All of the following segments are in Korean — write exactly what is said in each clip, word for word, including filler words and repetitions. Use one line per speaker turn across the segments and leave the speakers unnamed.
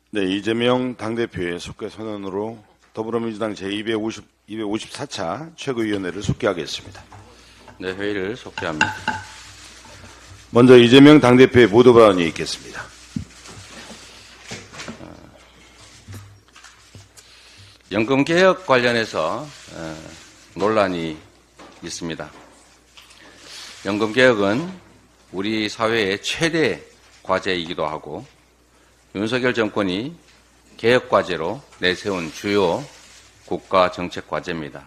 네, 이재명 당대표의 속개 선언으로 더불어민주당 제이백오십사 차 최고위원회를 속개하겠습니다.
네, 회의를 속개합니다.
먼저 이재명 당대표의 모두 발언이 있겠습니다.
연금개혁 관련해서 논란이 있습니다. 연금개혁은 우리 사회의 최대 과제이기도 하고 윤석열 정권이 개혁과제로 내세운 주요 국가정책과제입니다.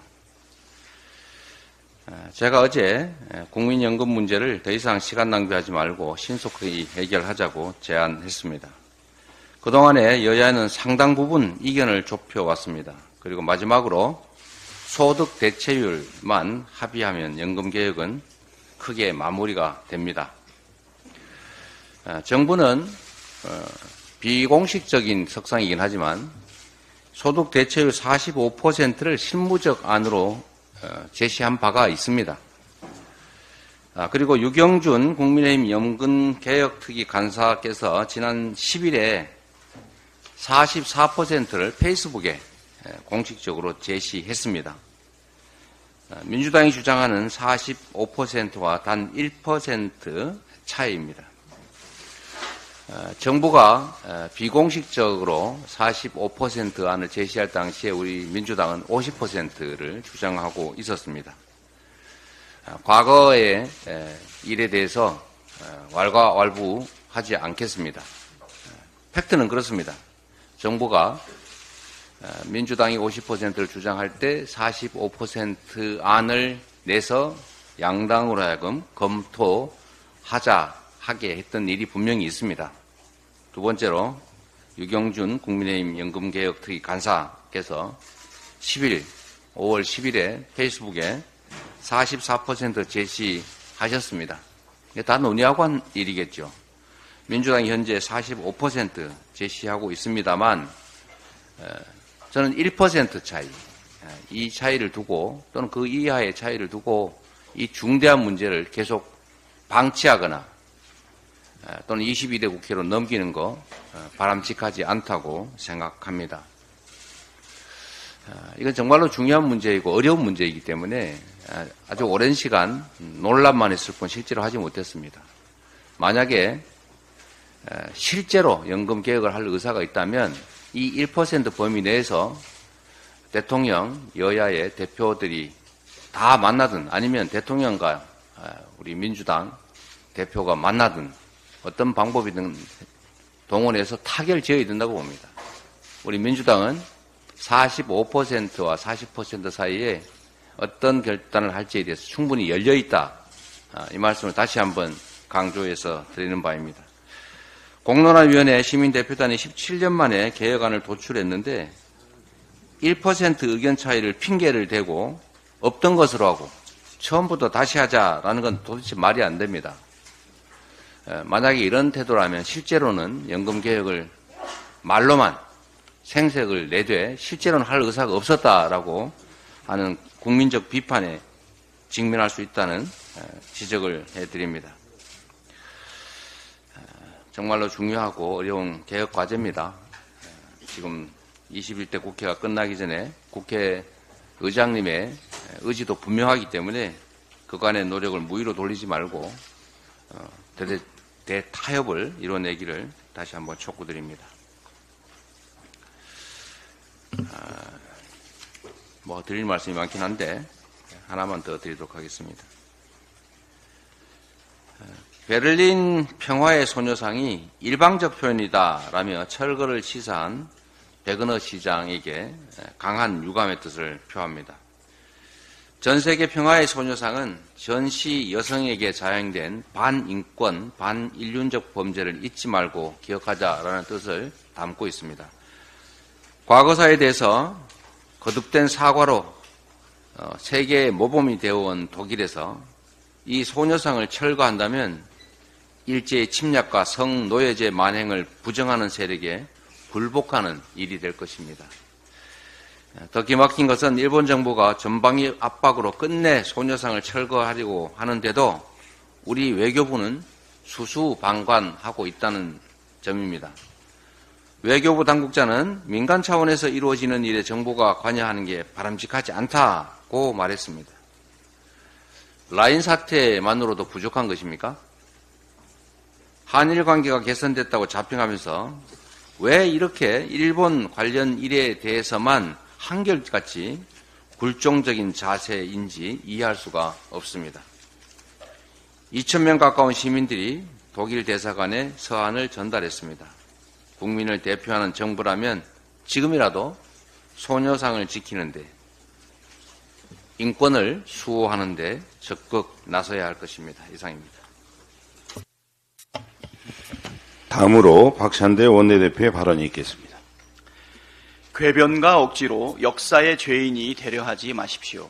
제가 어제 국민연금 문제를 더 이상 시간 낭비하지 말고 신속히 해결하자고 제안했습니다. 그동안에 여야는 상당 부분 이견을 좁혀왔습니다. 그리고 마지막으로 소득 대체율만 합의하면 연금개혁은 크게 마무리가 됩니다. 정부는 비공식적인 석상이긴 하지만 소득 대체율 사십오 퍼센트를 실무적 안으로 제시한 바가 있습니다. 그리고 유경준 국민의힘 연금개혁특위 간사께서 지난 십 일에 사십사 퍼센트를 페이스북에 공식적으로 제시했습니다. 민주당이 주장하는 사십오 퍼센트와 단 일 퍼센트 차이입니다. 정부가 비공식적으로 사십오 퍼센트 안을 제시할 당시에 우리 민주당은 오십 퍼센트를 주장하고 있었습니다. 과거의 일에 대해서 왈가왈부하지 않겠습니다. 팩트는 그렇습니다. 정부가 민주당이 오십 퍼센트를 주장할 때 사십오 퍼센트 안을 내서 양당으로 하여금 검토하자 하게 했던 일이 분명히 있습니다. 두 번째로 유경준 국민의힘 연금개혁특위 간사께서 십 일, 오월 십 일에 페이스북에 사십사 퍼센트 제시하셨습니다. 이게 다 논의하고 한 일이겠죠. 민주당이 현재 사십오 퍼센트 제시하고 있습니다만 저는 일 퍼센트 차이, 이 차이를 두고 또는 그 이하의 차이를 두고 이 중대한 문제를 계속 방치하거나 또는 이십이 대 국회로 넘기는 거 바람직하지 않다고 생각합니다. 이건 정말로 중요한 문제이고 어려운 문제이기 때문에 아주 오랜 시간 논란만 했을 뿐 실제로 하지 못했습니다. 만약에 실제로 연금개혁을 할 의사가 있다면 이 일 퍼센트 범위 내에서 대통령, 여야의 대표들이 다 만나든 아니면 대통령과 우리 민주당 대표가 만나든 어떤 방법이든 동원해서 타결 지어야 된다고 봅니다. 우리 민주당은 사십오 퍼센트와 사십 퍼센트 사이에 어떤 결단을 할지에 대해서 충분히 열려있다. 이 말씀을 다시 한번 강조해서 드리는 바입니다. 공론화위원회 시민대표단이 십칠 년 만에 개혁안을 도출했는데 일 퍼센트 의견 차이를 핑계를 대고 없던 것으로 하고 처음부터 다시 하자라는 건 도대체 말이 안 됩니다. 만약에 이런 태도라면 실제로는 연금개혁을 말로만 생색을 내되 실제로는 할 의사가 없었다라고 하는 국민적 비판에 직면할 수 있다는 지적을 해드립니다. 정말로 중요하고 어려운 개혁 과제입니다. 지금 이십일 대 국회가 끝나기 전에 국회 의장님의 의지도 분명하기 때문에 그간의 노력을 무위로 돌리지 말고 대, 대타협을 이뤄내기를 다시 한번 촉구드립니다. 뭐 드릴 말씀이 많긴 한데 하나만 더 드리도록 하겠습니다. 베를린 평화의 소녀상이 일방적 표현이다라며 철거를 시사한 베그너 시장에게 강한 유감의 뜻을 표합니다. 전 세계 평화의 소녀상은 전시 여성에게 자행된 반인권, 반인륜적 범죄를 잊지 말고 기억하자라는 뜻을 담고 있습니다. 과거사에 대해서 거듭된 사과로 세계의 모범이 되어온 독일에서 이 소녀상을 철거한다면 일제의 침략과 성노예제 만행을 부정하는 세력에 굴복하는 일이 될 것입니다. 더 기막힌 것은 일본 정부가 전방위 압박으로 끝내 소녀상을 철거하려고 하는데도 우리 외교부는 수수방관하고 있다는 점입니다. 외교부 당국자는 민간 차원에서 이루어지는 일에 정부가 관여하는 게 바람직하지 않다고 말했습니다. 라인 사태만으로도 부족한 것입니까? 한일 관계가 개선됐다고 자평하면서 왜 이렇게 일본 관련 일에 대해서만 한결같이 굴종적인 자세인지 이해할 수가 없습니다. 이천 명 가까운 시민들이 독일 대사관에 서한을 전달했습니다. 국민을 대표하는 정부라면 지금이라도 소녀상을 지키는데, 인권을 수호하는 데 적극 나서야 할 것입니다. 이상입니다.
다음으로 박찬대 원내대표의 발언이 있겠습니다.
궤변과 억지로 역사의 죄인이 되려 하지 마십시오.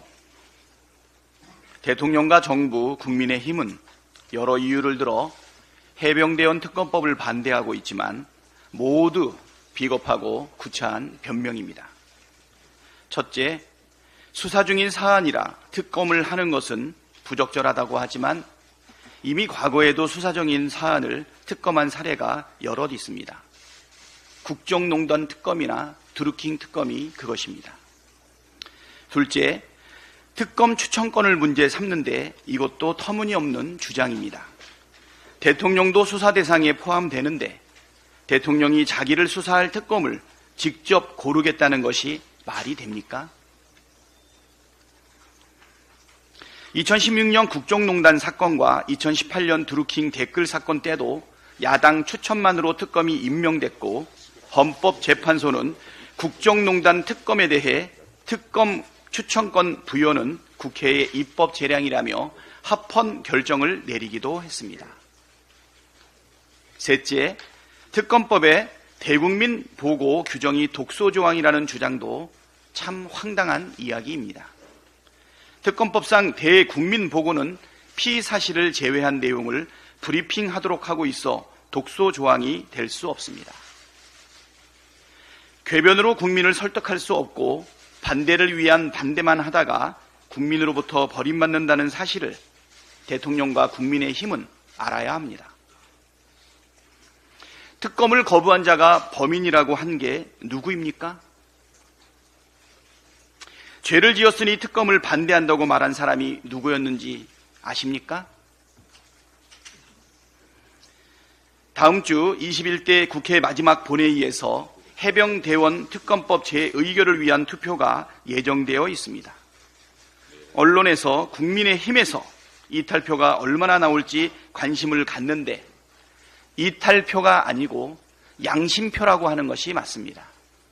대통령과 정부, 국민의힘은 여러 이유를 들어 해병대원 특검법을 반대하고 있지만 모두 비겁하고 구차한 변명입니다. 첫째, 수사 중인 사안이라 특검을 하는 것은 부적절하다고 하지만 이미 과거에도 수사 중인 사안을 특검한 사례가 여럿 있습니다. 국정농단 특검이나 드루킹 특검이 그것입니다. 둘째, 특검 추천권을 문제 삼는데 이것도 터무니없는 주장입니다. 대통령도 수사 대상에 포함되는데 대통령이 자기를 수사할 특검을 직접 고르겠다는 것이 말이 됩니까? 이천십육 년 국정농단 사건과 이천십팔 년 드루킹 댓글 사건 때도 야당 추천만으로 특검이 임명됐고 헌법재판소는 국정농단 특검에 대해 특검 추천권 부여는 국회의 입법 재량이라며 합헌 결정을 내리기도 했습니다. 셋째, 특검법에 대국민 보고 규정이 독소조항이라는 주장도 참 황당한 이야기입니다. 특검법상 대국민 보고는 피사실을 제외한 내용을 브리핑하도록 하고 있어 독소조항이 될 수 없습니다. 궤변으로 국민을 설득할 수 없고 반대를 위한 반대만 하다가 국민으로부터 버림받는다는 사실을 대통령과 국민의힘은 알아야 합니다. 특검을 거부한 자가 범인이라고 한 게 누구입니까? 죄를 지었으니 특검을 반대한다고 말한 사람이 누구였는지 아십니까? 다음 주 이십일 대 국회 마지막 본회의에서 해병대원 특검법 재의결을 위한 투표가 예정되어 있습니다. 언론에서 국민의힘에서 이탈표가 얼마나 나올지 관심을 갖는데 이탈표가 아니고 양심표라고 하는 것이 맞습니다.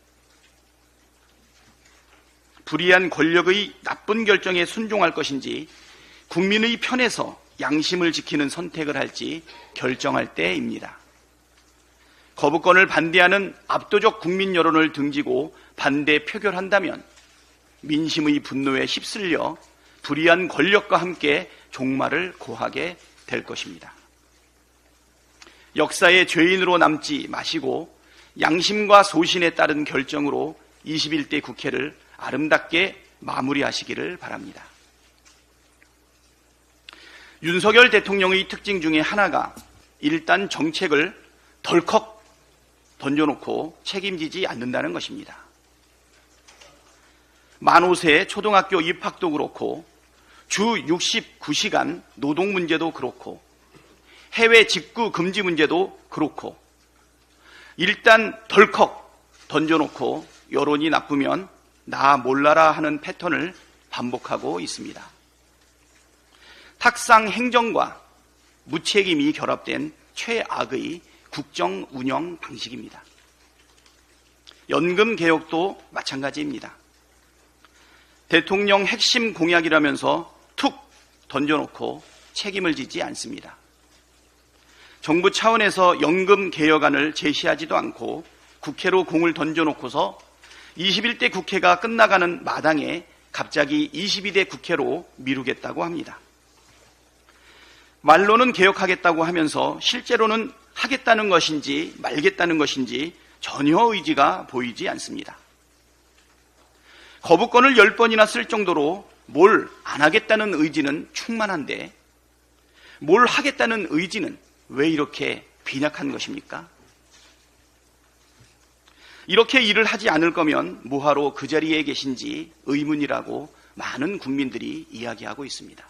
불의한 권력의 나쁜 결정에 순종할 것인지 국민의 편에서 양심을 지키는 선택을 할지 결정할 때입니다. 거부권을 반대하는 압도적 국민 여론을 등지고 반대 표결한다면 민심의 분노에 휩쓸려 불의한 권력과 함께 종말을 고하게 될 것입니다. 역사의 죄인으로 남지 마시고 양심과 소신에 따른 결정으로 이십일 대 국회를 아름답게 마무리하시기를 바랍니다. 윤석열 대통령의 특징 중에 하나가 일단 정책을 덜컥 던져놓고 책임지지 않는다는 것입니다. 만 오 세 초등학교 입학도 그렇고 주 육십구 시간 노동 문제도 그렇고 해외 직구 금지 문제도 그렇고 일단 덜컥 던져놓고 여론이 나쁘면 나 몰라라 하는 패턴을 반복하고 있습니다. 탁상 행정과 무책임이 결합된 최악의 국정 운영 방식입니다. 연금 개혁도 마찬가지입니다. 대통령 핵심 공약이라면서 툭 던져놓고 책임을 지지 않습니다. 정부 차원에서 연금 개혁안을 제시하지도 않고 국회로 공을 던져놓고서 이십일 대 국회가 끝나가는 마당에 갑자기 이십이 대 국회로 미루겠다고 합니다. 말로는 개혁하겠다고 하면서 실제로는 하겠다는 것인지 말겠다는 것인지 전혀 의지가 보이지 않습니다. 거부권을 열 번이나 쓸 정도로 뭘 안 하겠다는 의지는 충만한데 뭘 하겠다는 의지는 왜 이렇게 빈약한 것입니까? 이렇게 일을 하지 않을 거면 뭐하러 그 자리에 계신지 의문이라고 많은 국민들이 이야기하고 있습니다.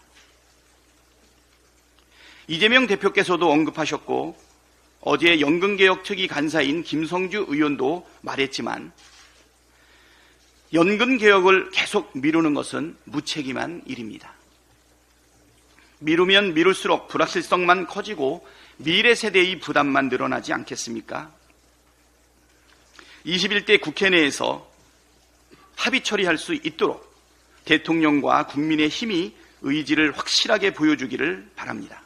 이재명 대표께서도 언급하셨고 어제 연금개혁 특위 간사인 김성주 의원도 말했지만 연금개혁을 계속 미루는 것은 무책임한 일입니다. 미루면 미룰수록 불확실성만 커지고 미래 세대의 부담만 늘어나지 않겠습니까? 이십일 대 국회 내에서 합의 처리할 수 있도록 대통령과 국민의 힘이 의지를 확실하게 보여주기를 바랍니다.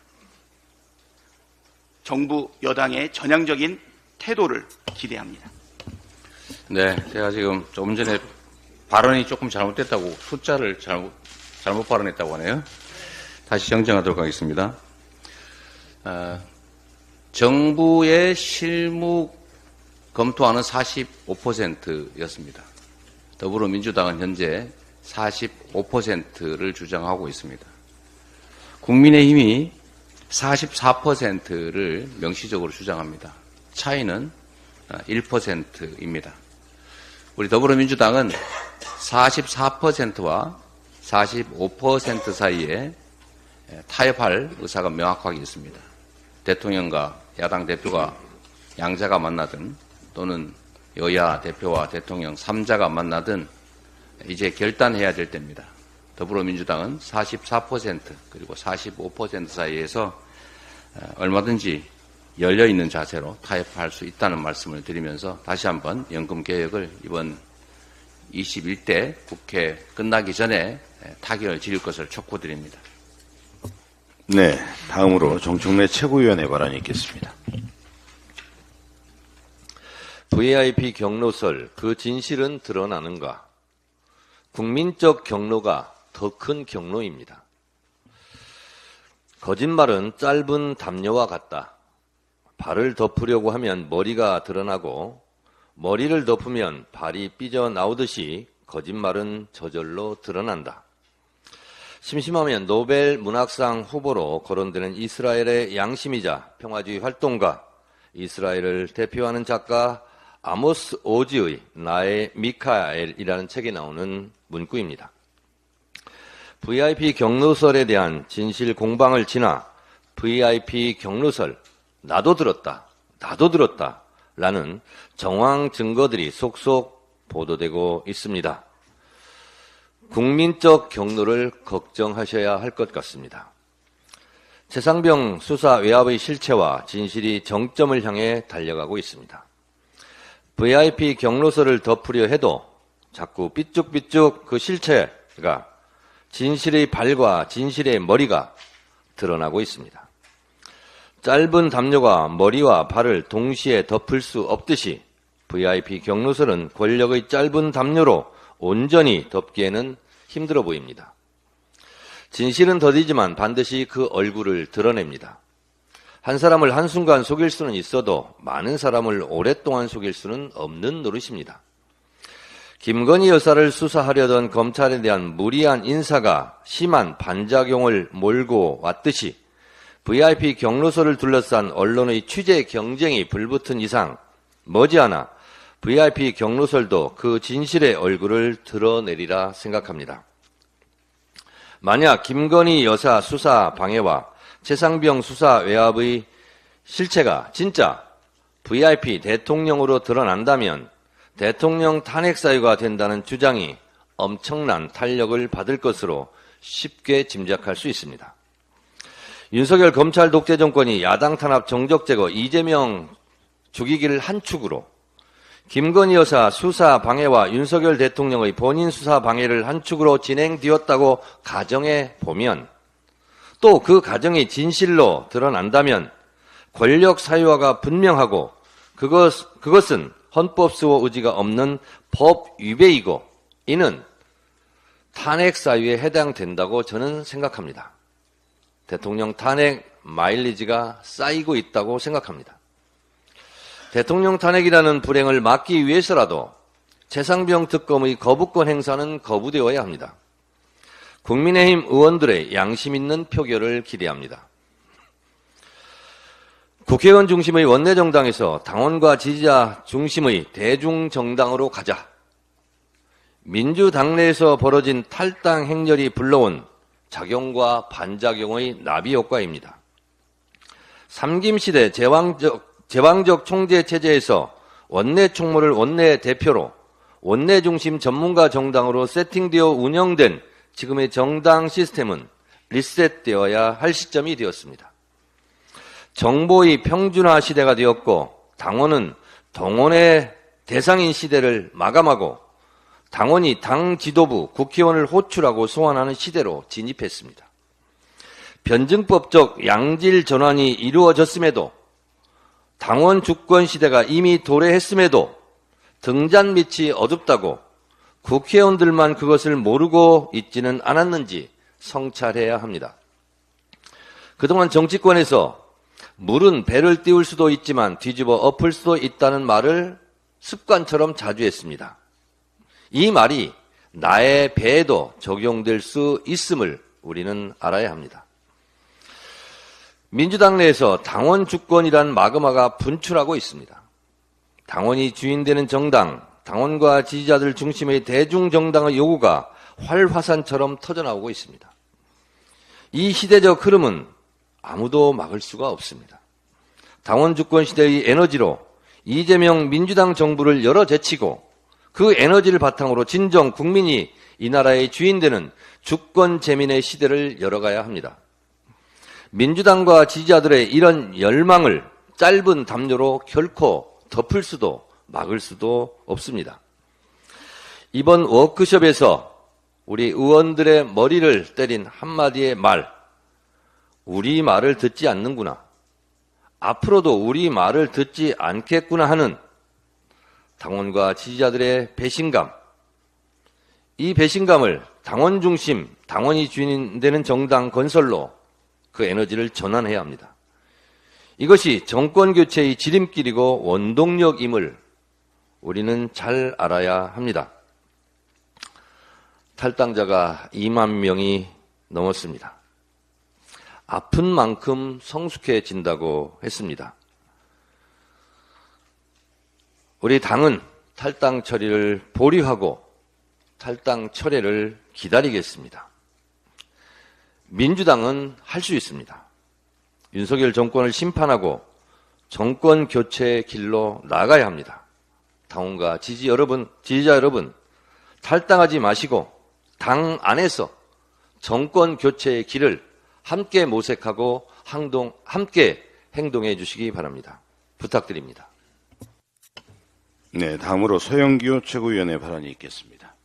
정부 여당의 전향적인 태도를 기대합니다.
네, 제가 지금 조금 전에 발언이 조금 잘못됐다고 숫자를 잘못, 잘못 발언했다고 하네요. 다시 정정하도록 하겠습니다. 어, 정부의 실무 검토하는 사십오 퍼센트였습니다. 더불어민주당은 현재 사십오 퍼센트를 주장하고 있습니다. 국민의힘이 사십사 퍼센트를 명시적으로 주장합니다. 차이는 일 퍼센트입니다. 우리 더불어민주당은 사십사 퍼센트와 사십오 퍼센트 사이에 타협할 의사가 명확하게 있습니다. 대통령과 야당 대표가 양자가 만나든 또는 여야 대표와 대통령 삼자가 만나든 이제 결단해야 될 때입니다. 더불어민주당은 사십사 퍼센트 그리고 사십오 퍼센트 사이에서 얼마든지 열려있는 자세로 타협할 수 있다는 말씀을 드리면서 다시 한번 연금개혁을 이번 이십일 대 국회 끝나기 전에 타결을 지을 것을 촉구드립니다.
네, 다음으로 정청래 최고위원의 발언이 있겠습니다.
브이아이피 경로설, 그 진실은 드러나는가? 국민적 경로가 더 큰 경로입니다. 거짓말은 짧은 담요와 같다. 발을 덮으려고 하면 머리가 드러나고 머리를 덮으면 발이 삐져나오듯이 거짓말은 저절로 드러난다. 심심하면 노벨 문학상 후보로 거론되는 이스라엘의 양심이자 평화주의 활동가, 이스라엘을 대표하는 작가 아모스 오즈의 나의 미카엘이라는 책에 나오는 문구입니다. 브이아이피 경로설에 대한 진실 공방을 지나 브이아이피 경로설, 나도 들었다, 나도 들었다 라는 정황 증거들이 속속 보도되고 있습니다. 국민적 경로를 걱정하셔야 할 것 같습니다. 최상병 수사 외압의 실체와 진실이 정점을 향해 달려가고 있습니다. 브이아이피 경로설을 덮으려 해도 자꾸 삐쭉삐쭉 그 실체가 진실의 발과 진실의 머리가 드러나고 있습니다. 짧은 담요가 머리와 발을 동시에 덮을 수 없듯이 브이아이피 경로설은 권력의 짧은 담요로 온전히 덮기에는 힘들어 보입니다. 진실은 더디지만 반드시 그 얼굴을 드러냅니다. 한 사람을 한순간 속일 수는 있어도 많은 사람을 오랫동안 속일 수는 없는 노릇입니다. 김건희 여사를 수사하려던 검찰에 대한 무리한 인사가 심한 반작용을 몰고 왔듯이 브이아이피 경로설을 둘러싼 언론의 취재 경쟁이 불붙은 이상 머지않아 브이아이피 경로설도 그 진실의 얼굴을 드러내리라 생각합니다. 만약 김건희 여사 수사 방해와 최상병 수사 외압의 실체가 진짜 브이아이피 대통령으로 드러난다면 대통령 탄핵 사유가 된다는 주장이 엄청난 탄력을 받을 것으로 쉽게 짐작할 수 있습니다. 윤석열 검찰 독재 정권이 야당 탄압 정적 제거 이재명 죽이기를 한 축으로 김건희 여사 수사 방해와 윤석열 대통령의 본인 수사 방해를 한 축으로 진행되었다고 가정해 보면 또 그 가정이 진실로 드러난다면 권력 사유화가 분명하고 그것, 그것은 헌법 수호 의지가 없는 법 위배이고 이는 탄핵 사유에 해당된다고 저는 생각합니다. 대통령 탄핵 마일리지가 쌓이고 있다고 생각합니다. 대통령 탄핵이라는 불행을 막기 위해서라도 최상병 특검의 거부권 행사는 거부되어야 합니다. 국민의힘 의원들의 양심 있는 표결을 기대합니다. 국회의원 중심의 원내정당에서 당원과 지지자 중심의 대중정당으로 가자. 민주당내에서 벌어진 탈당 행렬이 불러온 작용과 반작용의 나비효과입니다. 삼김시대 제왕적, 제왕적 총재체제에서 원내총무를 원내대표로 원내중심 전문가 정당으로 세팅되어 운영된 지금의 정당 시스템은 리셋되어야 할 시점이 되었습니다. 정보의 평준화 시대가 되었고 당원은 동원의 대상인 시대를 마감하고 당원이 당 지도부, 국회의원을 호출하고 소환하는 시대로 진입했습니다. 변증법적 양질 전환이 이루어졌음에도 당원 주권 시대가 이미 도래했음에도 등잔 밑이 어둡다고 국회의원들만 그것을 모르고 있지는 않았는지 성찰해야 합니다. 그동안 정치권에서 물은 배를 띄울 수도 있지만 뒤집어 엎을 수도 있다는 말을 습관처럼 자주 했습니다. 이 말이 나의 배에도 적용될 수 있음을 우리는 알아야 합니다. 민주당 내에서 당원 주권이란 마그마가 분출하고 있습니다. 당원이 주인되는 정당, 당원과 지지자들 중심의 대중정당의 요구가 활화산처럼 터져나오고 있습니다. 이 시대적 흐름은 아무도 막을 수가 없습니다. 당원 주권 시대의 에너지로 이재명 민주당 정부를 열어제치고 그 에너지를 바탕으로 진정 국민이 이 나라의 주인되는 주권 재민의 시대를 열어가야 합니다. 민주당과 지지자들의 이런 열망을 짧은 담요로 결코 덮을 수도 막을 수도 없습니다. 이번 워크숍에서 우리 의원들의 머리를 때린 한마디의 말, 우리 말을 듣지 않는구나, 앞으로도 우리 말을 듣지 않겠구나 하는 당원과 지지자들의 배신감, 이 배신감을 당원 중심, 당원이 주인 되는 정당 건설로 그 에너지를 전환해야 합니다. 이것이 정권교체의 지름길이고 원동력임을 우리는 잘 알아야 합니다. 탈당자가 이만 명이 넘었습니다. 아픈 만큼 성숙해진다고 했습니다. 우리 당은 탈당 처리를 보류하고 탈당 철회를 기다리겠습니다. 민주당은 할 수 있습니다. 윤석열 정권을 심판하고 정권 교체의 길로 나가야 합니다. 당원과 지지 여러분, 지지자 여러분, 탈당하지 마시고 당 안에서 정권 교체의 길을 함께 모색하고 항동, 함께 행동해 주시기 바랍니다. 부탁드립니다.
네, 다음으로 서영교 최고위원의 발언이 있겠습니다.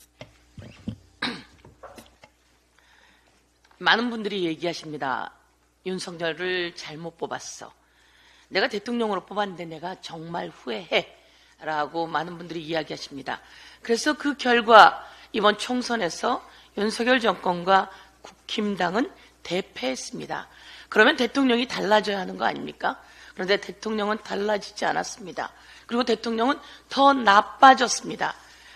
많은 분들이 얘기하십니다. 윤석열을 잘못 뽑았어. 내가 대통령으로 뽑았는데 내가 정말 후회해. 라고 많은 분들이 이야기하십니다. 그래서 그 결과 이번 총선에서 윤석열 정권과 국힘당은 대패했습니다. 그러면 대통령이 달라져야 하는 거 아닙니까? 그런데 대통령은 달라지지 않았습니다. 그리고 대통령은 더 나빠졌습니다.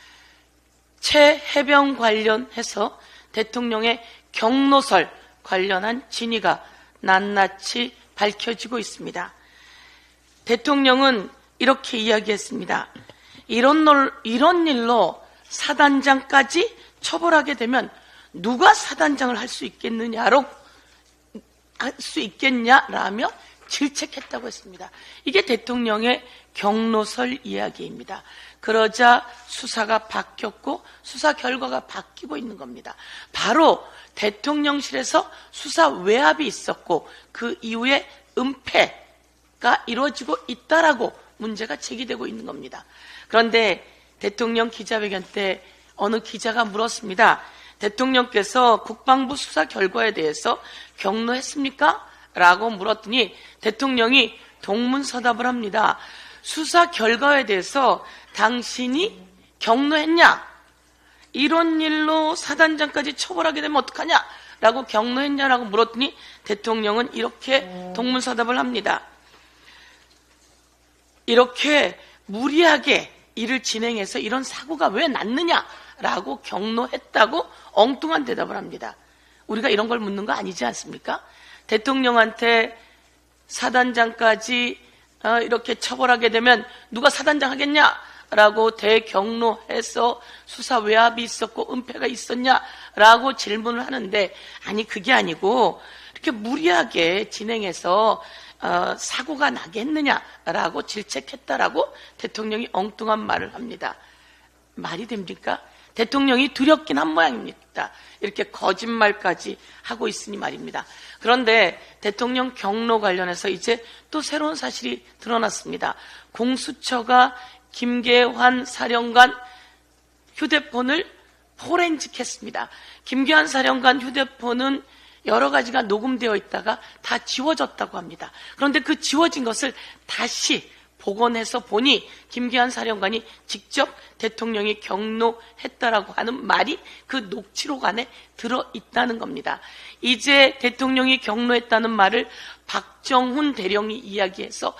최해병 관련해서 대통령의 경로설 관련한 진위가 낱낱이 밝혀지고 있습니다. 대통령은 이렇게 이야기했습니다. 이런, 널, 이런 일로 사단장까지 처벌하게 되면 누가 사단장을 할 수 있겠느냐로 할 수 있겠냐라며 질책했다고 했습니다. 이게 대통령의 경로설 이야기입니다. 그러자 수사가 바뀌었고 수사 결과가 바뀌고 있는 겁니다. 바로 대통령실에서 수사 외압이 있었고 그 이후에 은폐가 이루어지고 있다라고 문제가 제기되고 있는 겁니다. 그런데 대통령 기자회견 때 어느 기자가 물었습니다. 대통령께서 국방부 수사 결과에 대해서 경로했습니까? 라고 물었더니 대통령이 동문서답을 합니다. 수사 결과에 대해서 당신이 경로했냐? 이런 일로 사단장까지 처벌하게 되면 어떡하냐? 라고 경로했냐라고 물었더니 대통령은 이렇게 동문서답을 합니다. 이렇게 무리하게 일을 진행해서 이런 사고가 왜 났느냐라고 경로했다고 엉뚱한 대답을 합니다. 우리가 이런 걸 묻는 거 아니지 않습니까? 대통령한테 사단장까지 어, 이렇게 처벌하게 되면 누가 사단장 하겠냐? 라고 대경로해서 수사 외압이 있었고 은폐가 있었냐라고 질문을 하는데, 아니 그게 아니고 이렇게 무리하게 진행해서 어, 사고가 나겠느냐라고 질책했다라고 대통령이 엉뚱한 말을 합니다. 말이 됩니까? 대통령이 두렵긴 한 모양입니다. 이렇게 거짓말까지 하고 있으니 말입니다. 그런데 대통령 경로 관련해서 이제 또 새로운 사실이 드러났습니다. 공수처가 김계환 사령관 휴대폰을 포렌식했습니다. 김계환 사령관 휴대폰은 여러 가지가 녹음되어 있다가 다 지워졌다고 합니다. 그런데 그 지워진 것을 다시 복원해서 보니 김계환 사령관이 직접 대통령이 경로했다라고 하는 말이 그 녹취록 안에 들어있다는 겁니다. 이제 대통령이 경로했다는 말을 박정훈 대령이 이야기해서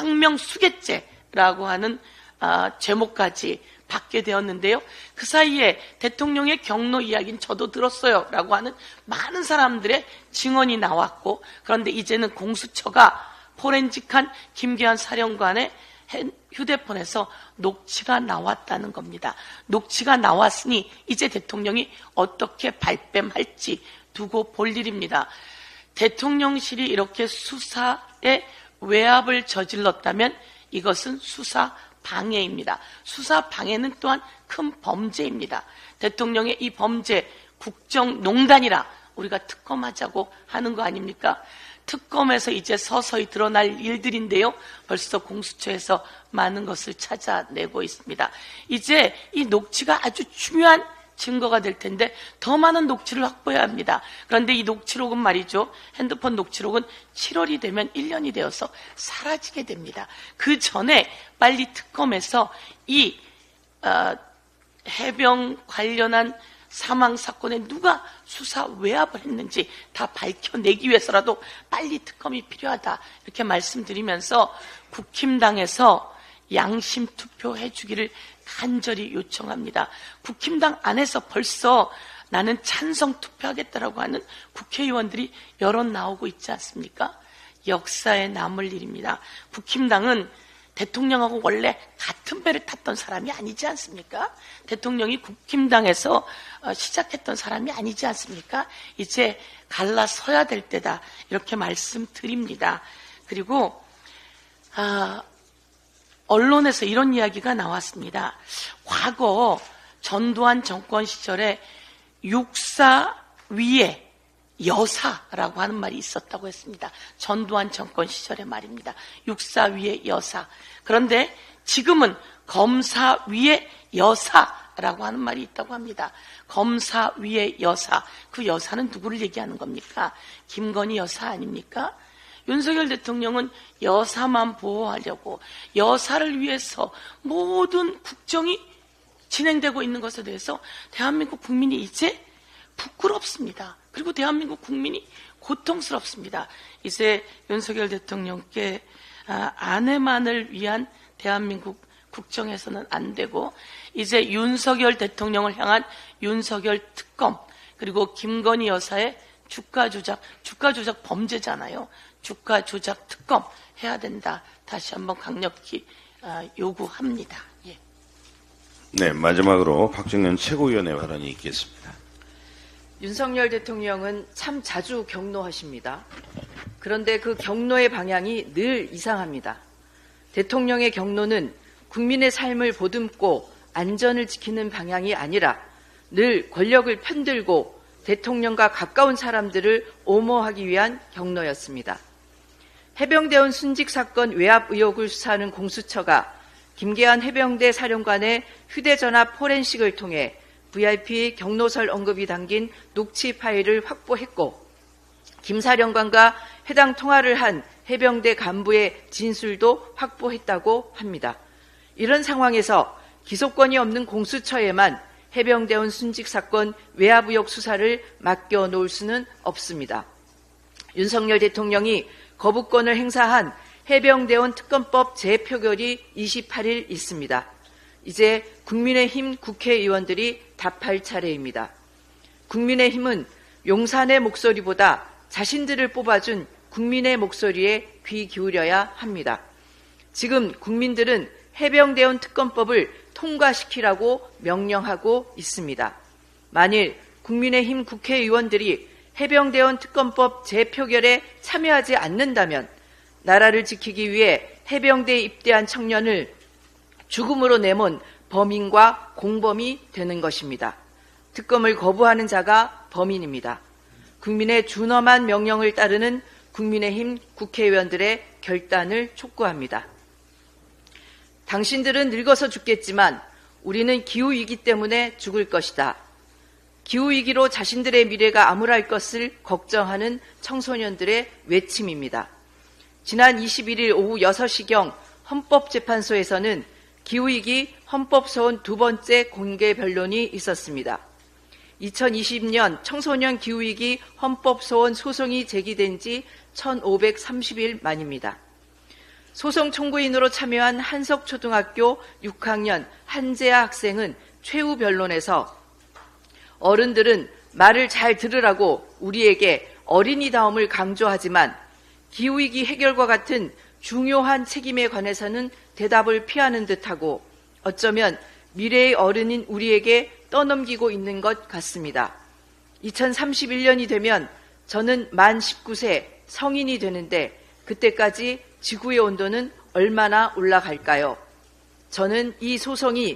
항명수괴죄라고 하는 아, 제목까지 받게 되었는데요. 그 사이에 대통령의 경로 이야기는 저도 들었어요 라고 하는 많은 사람들의 증언이 나왔고, 그런데 이제는 공수처가 포렌식한 김계환 사령관의 휴대폰에서 녹취가 나왔다는 겁니다. 녹취가 나왔으니 이제 대통령이 어떻게 발뺌할지 두고 볼 일입니다. 대통령실이 이렇게 수사에 외압을 저질렀다면 이것은 수사 방해입니다. 수사 방해는 또한 큰 범죄입니다. 대통령의 이 범죄 국정농단이라 우리가 특검하자고 하는 거 아닙니까? 특검에서 이제 서서히 드러날 일들인데요. 벌써 공수처에서 많은 것을 찾아내고 있습니다. 이제 이 녹취가 아주 중요한 증거가 될 텐데 더 많은 녹취를 확보해야 합니다. 그런데 이 녹취록은 말이죠. 핸드폰 녹취록은 칠월이 되면 일 년이 되어서 사라지게 됩니다. 그 전에 빨리 특검에서 이 어, 해병 관련한 사망 사건에 누가 수사 외압을 했는지 다 밝혀내기 위해서라도 빨리 특검이 필요하다, 이렇게 말씀드리면서 국힘당에서 양심 투표해 주기를 간절히 요청합니다. 국힘당 안에서 벌써 나는 찬성 투표하겠다라고 하는 국회의원들이 여럿 나오고 있지 않습니까? 역사에 남을 일입니다. 국힘당은 대통령하고 원래 같은 배를 탔던 사람이 아니지 않습니까? 대통령이 국힘당에서 시작했던 사람이 아니지 않습니까? 이제 갈라서야 될 때다, 이렇게 말씀드립니다. 그리고 아, 언론에서 이런 이야기가 나왔습니다. 과거 전두환 정권 시절에 육사 위에 여사라고 하는 말이 있었다고 했습니다. 전두환 정권 시절의 말입니다. 육사 위에 여사. 그런데 지금은 검사 위에 여사라고 하는 말이 있다고 합니다. 검사 위에 여사. 그 여사는 누구를 얘기하는 겁니까? 김건희 여사 아닙니까? 윤석열 대통령은 여사만 보호하려고 여사를 위해서 모든 국정이 진행되고 있는 것에 대해서 대한민국 국민이 이제 부끄럽습니다. 그리고 대한민국 국민이 고통스럽습니다. 이제 윤석열 대통령께 아내만을 위한 대한민국 국정에서는 안 되고, 이제 윤석열 대통령을 향한 윤석열 특검, 그리고 김건희 여사의 주가 조작, 주가 조작 범죄잖아요. 주가 조작 특검 해야 된다. 다시 한번 강력히 요구합니다. 예.
네, 마지막으로 박정현 최고위원의 발언이 있겠습니다.
윤석열 대통령은 참 자주 경로하십니다. 그런데 그 경로의 방향이 늘 이상합니다. 대통령의 경로는 국민의 삶을 보듬고 안전을 지키는 방향이 아니라 늘 권력을 편들고 대통령과 가까운 사람들을 옹호하기 위한 경로였습니다. 해병대원 순직 사건 외압 의혹을 수사하는 공수처가 김계환 해병대 사령관의 휴대전화 포렌식을 통해 브이아이피 경로설 언급이 담긴 녹취 파일을 확보했고, 김 사령관과 해당 통화를 한 해병대 간부의 진술도 확보했다고 합니다. 이런 상황에서 기소권이 없는 공수처에만 해병대원 순직 사건 외압 의혹 수사를 맡겨놓을 수는 없습니다. 윤석열 대통령이 거부권을 행사한 해병대원 특검법 재표결이 이십팔 일 있습니다. 이제 국민의힘 국회의원들이 답할 차례입니다. 국민의힘은 용산의 목소리보다 자신들을 뽑아준 국민의 목소리에 귀 기울여야 합니다. 지금 국민들은 해병대원 특검법을 통과시키라고 명령하고 있습니다. 만일 국민의힘 국회의원들이 해병대원 특검법 재표결에 참여하지 않는다면 나라를 지키기 위해 해병대에 입대한 청년을 죽음으로 내몬 범인과 공범이 되는 것입니다. 특검을 거부하는 자가 범인입니다. 국민의 준엄한 명령을 따르는 국민의힘 국회의원들의 결단을 촉구합니다. 당신들은 늙어서 죽겠지만 우리는 기후위기 때문에 죽을 것이다. 기후위기로 자신들의 미래가 암울할 것을 걱정하는 청소년들의 외침입니다. 지난 이십일일 오후 여섯 시경 헌법재판소에서는 기후위기 헌법소원 두 번째 공개 변론이 있었습니다. 이천이십년 청소년 기후위기 헌법소원 소송이 제기된 지 천오백삼십일 만입니다. 소송 청구인으로 참여한 한석초등학교 육 학년 한재아 학생은 최후 변론에서 어른들은 말을 잘 들으라고 우리에게 어린이다움을 강조하지만 기후위기 해결과 같은 중요한 책임에 관해서는 대답을 피하는 듯하고 어쩌면 미래의 어른인 우리에게 떠넘기고 있는 것 같습니다. 이천삼십일년이 되면 저는 만 십구 세 성인이 되는데 그때까지 지구의 온도는 얼마나 올라갈까요? 저는 이 소송이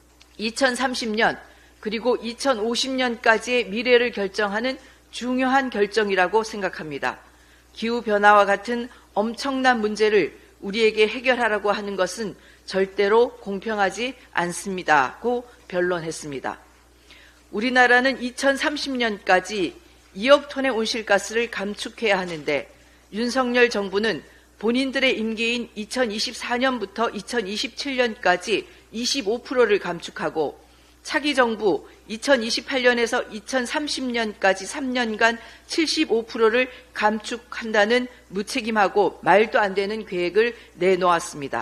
이천삼십년 그리고 이천오십년까지의 미래를 결정하는 중요한 결정이라고 생각합니다. 기후변화와 같은 엄청난 문제를 우리에게 해결하라고 하는 것은 절대로 공평하지 않습니다고 변론했습니다. 우리나라는 이천삼십년까지 이억 톤의 온실가스를 감축해야 하는데 윤석열 정부는 본인들의 임기인 이천이십사년부터 이천이십칠년까지 이십오 퍼센트를 감축하고 차기 정부 이천이십팔년에서 이천삼십년까지 삼 년간 칠십오 퍼센트를 감축한다는 무책임하고 말도 안 되는 계획을 내놓았습니다.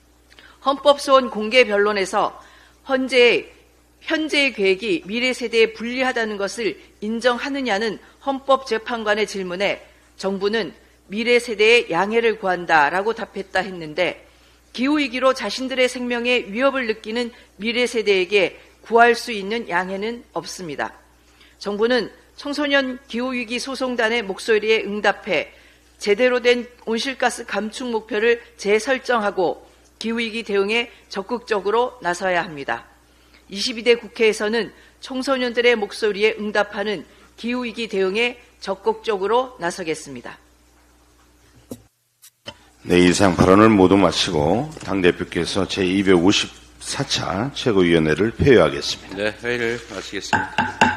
헌법소원 공개 변론에서 현재의, 현재의 계획이 미래 세대에 불리하다는 것을 인정하느냐는 헌법재판관의 질문에 정부는 미래 세대의 양해를 구한다라고 답했다 했는데 기후위기로 자신들의 생명에 위협을 느끼는 미래 세대에게 구할 수 있는 양해는 없습니다. 정부는 청소년 기후위기 소송단의 목소리에 응답해 제대로 된 온실가스 감축 목표를 재설정하고 기후위기 대응에 적극적으로 나서야 합니다. 이십이대 국회에서는 청소년들의 목소리에 응답하는 기후위기 대응에 적극적으로 나서겠습니다.
네, 이상 발언을 모두 마치고 당대표께서 제이백오십사차 최고위원회를 폐회하겠습니다.
네, 회의를 마치겠습니다.